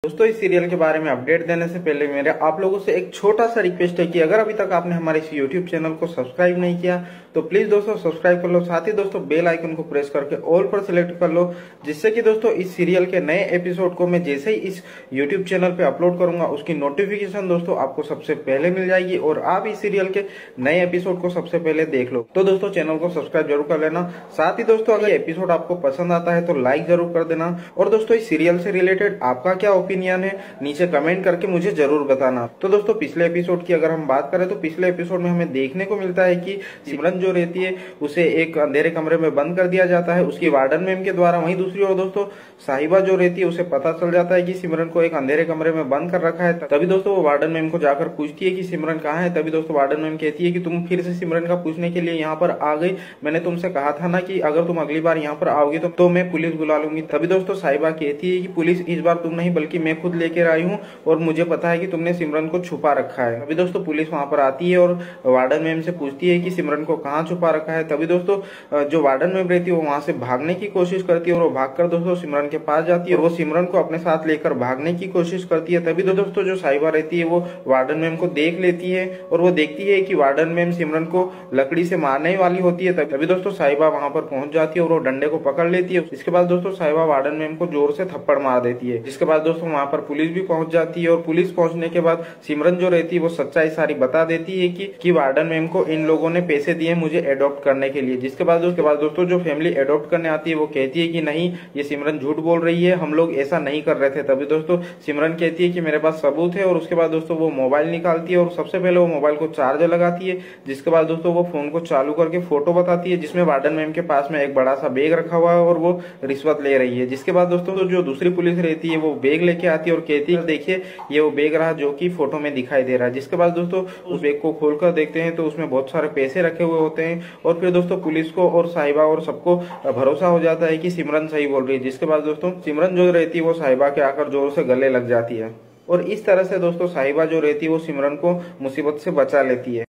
दोस्तों इस सीरियल के बारे में अपडेट देने से पहले मेरे आप लोगों से एक छोटा सा रिक्वेस्ट है कि अगर अभी तक आपने हमारे इस यूट्यूब चैनल को सब्सक्राइब नहीं किया तो प्लीज दोस्तों सब्सक्राइब कर लो। साथ ही दोस्तों बेल आइकन को प्रेस करके ऑल पर सिलेक्ट कर लो, जिससे कि दोस्तों इस सीरियल के नए एपिसोड को मैं जैसे ही इस यूट्यूब चैनल पे अपलोड करूंगा उसकी नोटिफिकेशन दोस्तों आपको सबसे पहले मिल जाएगी और आप इस सीरियल के नए एपिसोड को सबसे पहले देख लो। तो दोस्तों चैनल को सब्सक्राइब जरूर कर लेना। साथ ही दोस्तों अगर एपिसोड आपको पसंद आता है तो लाइक जरूर कर देना और दोस्तों इस सीरियल से रिलेटेड आपका क्या ओपिनियन है नीचे कमेंट करके मुझे जरूर बताना। तो दोस्तों पिछले एपिसोड की अगर हम बात करें तो पिछले एपिसोड में हमें देखने को मिलता है कि सिमरन जो रहती है उसे एक अंधेरे कमरे में बंद कर दिया जाता है उसकी वार्डन मैम के द्वारा। वहीं दूसरी ओर दोस्तों साहिबा जो रहती है उसे पता चल जाता है कि सिमरन को एक अंधेरे कमरे में बंद कर रखा है। तभी दोस्तों वो वार्डन मैम को जाकर पूछती है कि सिमरन कहाँ है। तभी दोस्तों वार्डन मैम कहती है कि तुम फिर से सिमरन का पूछने के लिए यहाँ पर आ गई, मैंने तुमसे कहा था ना कि अगर तुम अगली बार यहाँ पर आओगी तो मैं पुलिस बुला लूंगी। तभी दोस्तों साहिबा कहती है कि पुलिस इस बार तुम नहीं बल्कि मैं खुद लेकर आई हूँ और मुझे पता है कि तुमने सिमरन को छुपा रखा है। अभी दोस्तों पुलिस वहां पर आती है और वार्डन मैम से पूछती है कि सिमरन को कहाँ छुपा रखा है। तभी दोस्तों जो वार्डन मैम रहती है वो वहां से भागने की कोशिश करती है और वो भागकर दोस्तों सिमरन के पास जाती है और वो सिमरन को अपने साथ लेकर भागने की कोशिश करती है। तभी दोस्तों जो साहिबा रहती है वो वार्डन मैम को देख लेती है और वो देखती है कि वार्डन मैम सिमरन को लकड़ी से मारने वाली होती है। तभी दोस्तों साहिबा वहां पर पहुंच जाती है और वो डंडे को पकड़ लेती है। इसके बाद दोस्तों साहिबा वार्डन मैम को जोर से थप्पड़ मार देती है, जिसके बाद दोस्तों वहां पर पुलिस भी पहुंच जाती है और पुलिस पहुंचने के बाद सिमरन जो रहती है वो सच्चाई सारी बता देती है कि वार्डन मैम को इन लोगों ने पैसे दिए मुझे एडॉप्ट करने के लिए। जिसके बाद दोस्तों जो फैमिली एडॉप्ट करने आती है वो कहती है कि नहीं ये सिमरन झूठ बोल रही है, हम लोग ऐसा नहीं कर रहे थे। तभी दोस्तों सिमरन कहती है कि मेरे पास सबूत है और उसके बाद दोस्तों वो मोबाइल निकालती है और सबसे पहले वो मोबाइल को चार्ज लगाती है। जिसके बाद दोस्तों वो फोन को चालू करके फोटो बताती है जिसमें वार्डन मैम के पास में एक बड़ा सा बैग रखा हुआ है और वो रिश्वत ले रही है। जिसके बाद दोस्तों जो दूसरी पुलिस रहती है वो बैग लेके आती है और कहती है देखिए ये वो बैग रहा जो कि फोटो में दिखाई दे रहा है। जिसके बाद दोस्तों उस बैग को खोलकर देखते हैं तो उसमें बहुत सारे पैसे रखे हुए होते हैं और फिर दोस्तों पुलिस को और साहिबा और सबको भरोसा हो जाता है कि सिमरन सही बोल रही है। जिसके बाद दोस्तों सिमरन जो रहती है वो साहिबा के आकर जोर से गले लग जाती है और इस तरह से दोस्तों साहिबा जो रहती है वो सिमरन को मुसीबत से बचा लेती है।